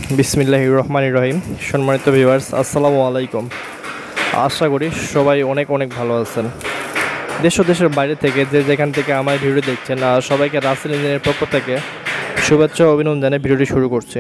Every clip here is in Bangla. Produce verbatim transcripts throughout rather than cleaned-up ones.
বিসমিল্লাহির রহমানির রহিম। সম্মানিত ভিউয়ার্স, আসসালামু আলাইকুম। আশা করি সবাই অনেক অনেক ভালো আছেন। দেশ ও দেশের বাইরে থেকে যে যেখান থেকে আমার ভিডিও দেখছেন, আর সবাইকে রাসেল ইঞ্জিনের পক্ষ থেকে শুভেচ্ছা ও অভিনন্দনে ভিডিওটি শুরু করছি।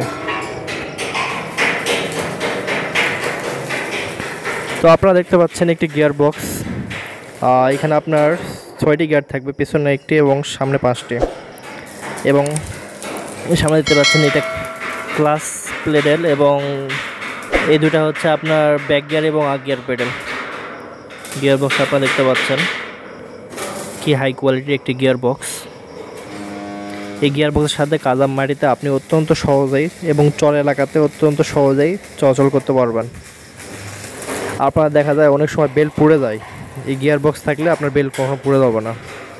তো আপনারা দেখতে পাচ্ছেন একটি গিয়ার বক্স। এখানে আপনার ছয়টি গিয়ার থাকবে, পিছনে একটি এবং সামনে পাঁচটি। এবং সামনে দেখতে পাচ্ছেন এটা ক্লাস প্লেডেল, এবং এই দুটা হচ্ছে আপনার ব্যাক গিয়ার এবং আগ গিয়ার পেডেল। গিয়ার বক্স আপনারা দেখতে পাচ্ছেন কি হাই কোয়ালিটির একটি গিয়ার বক্স। এই গিয়ার বক্সের সাথে কাদাম মাটিতে আপনি অত্যন্ত সহজেই এবং চর এলাকাতে অত্যন্ত সহজেই চলাচল করতে পারবেন। আপনার দেখা যায় অনেক সময় বেল পুড়ে যায়, এই গিয়ার বক্স থাকলে আপনার বেল কখনো পুড়ে যাবে না।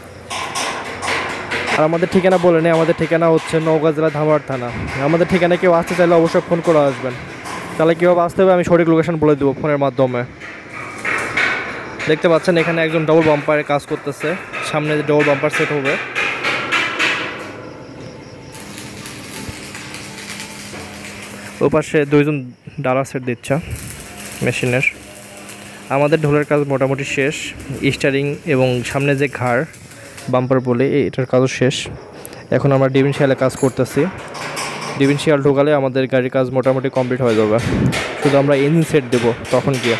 আর আমাদের ঠিকানা বলে নেই, আমাদের ঠিকানা হচ্ছে নওগাঁ জেলা ধামরাই থানা। আমাদের ঠিকানায় কেউ আসতে চাইলে অবশ্যই ফোন করে আসবেন। তাহলে কীভাবে আসতে হবে আমি সঠিক লোকেশন বলে দেবো ফোনের মাধ্যমে। দেখতে পাচ্ছেন এখানে একজন ডবল বাম্পারের কাজ করতেছে, সামনে যে ডবল বাম্পার সেট হবে। ও পাশে দুইজন ডালা সেট দিচ্ছে মেশিনের। আমাদের ঢোলের কাজ মোটামুটি শেষ। স্টারিং এবং সামনে যে ঘাড় বাম্পার বলে এটার কাজও শেষ। এখন আমরা ডিভিনশিয়ালে কাজ করতেছি। ডিভিনশিয়াল ঢোকালে আমাদের গাড়ির কাজ মোটামুটি কমপ্লিট হয়ে যাবে। শুধু আমরা ইঞ্জিন সেট দেবো তখন গিয়ে।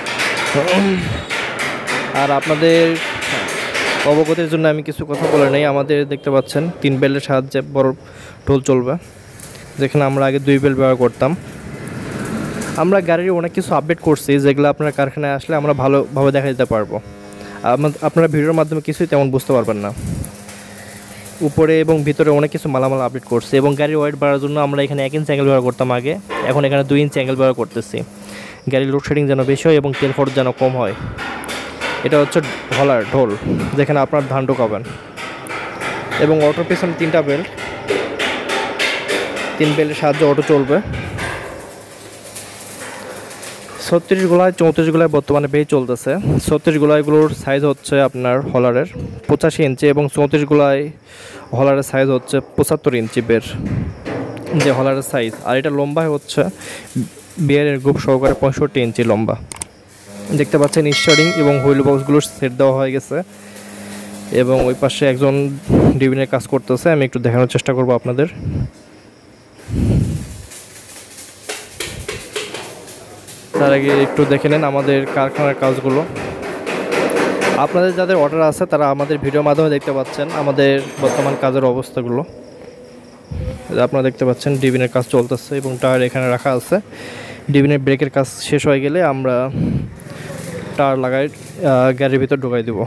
আর আপনাদের অবগতির জন্য আমি কিছু কথা বলে নেই। আমাদের দেখতে পাচ্ছেন তিন বেলের সাহায্যে বড় ঢোল চলবে, যেখানে আমরা আগে দুই বেল ব্যবহার করতাম। আমরা গাড়ির অনেক কিছু আপডেট করছি, যেগুলো আপনার কারখানায় আসলে আমরা ভালোভাবে দেখা দিতে পারবো। আপনারা ভিডিওর মাধ্যমে কিছুই তেমন বুঝতে পারবেন না। উপরে এবং ভিতরে অনেক কিছু মালামাল আপডেট করছে। এবং গাড়ির ওয়েট বাড়ার জন্য আমরা এখানে এক ইঞ্চ অ্যাঙ্গেল ব্যবহার করতাম আগে, এখন এখানে দুই ইঞ্চ অ্যাঙ্গেল ব্যবহার করতেছি। গাড়ির লোডশেডিং যেন বেশি হয় এবং তেল খরচ যেন কম হয়। এটা হচ্ছে হলার ঢোল, যেখানে আপনার ধান ঢোকাবেন। এবং অটোর পেছনে তিনটা বেল্ট, তিন বেল্টের সাহায্যে অটো চলবে। ছত্রিশ গোলায় চৌত্রিশ গোলায় বর্তমানে বেই চলতেছে। ছত্রিশ গোলায়গুলোর সাইজ হচ্ছে আপনার হলারের পঁচাশি ইঞ্চি, এবং চৌত্রিশ গোলায় হলারের সাইজ হচ্ছে পঁচাত্তর ইঞ্চি বের যে হলারের সাইজ। আর এটা লম্বা হচ্ছে বিয়ারের গ্রুপ সহকারে পঁয়ষট্টি ইঞ্চি লম্বা। দেখতে পাচ্ছেন স্টারিং এবং হুইল বক্সগুলোর সেট দেওয়া হয়ে গেছে। এবং ওই পাশে একজন ডিভিনের কাজ করতেছে, আমি একটু দেখানোর চেষ্টা করব আপনাদের। তার আগে একটু দেখে নেন আমাদের কারখানার কাজগুলো। আপনাদের যাদের অর্ডার আছে তারা আমাদের ভিডিওর মাধ্যমে দেখতে পাচ্ছেন আমাদের বর্তমান কাজের অবস্থাগুলো। আপনারা দেখতে পাচ্ছেন ডিভিনের কাজ চলতেছে এবং টায়ার এখানে রাখা আছে। ডিভিনের ব্রেকের কাজ শেষ হয়ে গেলে আমরা টায়ার লাগাই গাড়ির ভিতর ঢোকাই দেব।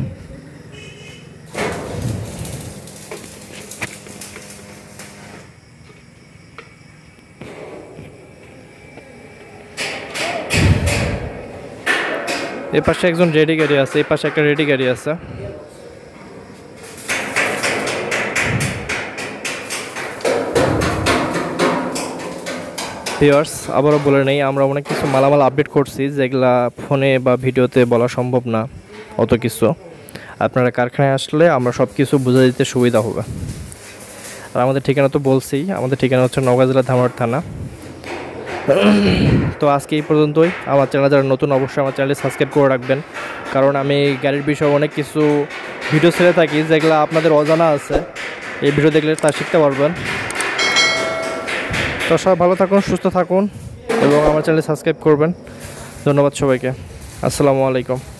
এই পাশে একজন রেডি গাড়ি আছে, এই পাশে একটা রেডি গাড়ি আছে। ভিউয়ার্স, আবারও বলে নেই, আমরা অনেক কিছু মালামাল আপডেট করছি, যেগুলা ফোনে বা ভিডিওতে বলা সম্ভব না অত কিছু। আপনারা কারখানায় আসলে আমরা সব কিছু বুঝে দিতে সুবিধা হবে। আর আমাদের ঠিকানা তো বলছি, আমাদের ঠিকানা হচ্ছে নওগাঁ জেলা ধামরাই থানা। তো আজকে এই পর্যন্তই। আমার চ্যানেল যারা নতুন অবশ্যই আমার চ্যানেলটি সাবস্ক্রাইব করে রাখবেন, কারণ আমি গাড়ির বিষয়ে অনেক কিছু ভিডিও ছেড়ে থাকি যেগুলো আপনাদের অজানা আছে। এই ভিডিও দেখলে তা শিখতে পারবেন। তো সবাই ভালো থাকুন, সুস্থ থাকুন এবং আমার চ্যানেল সাবস্ক্রাইব করবেন। ধন্যবাদ সবাইকে। আসসালামু আলাইকুম।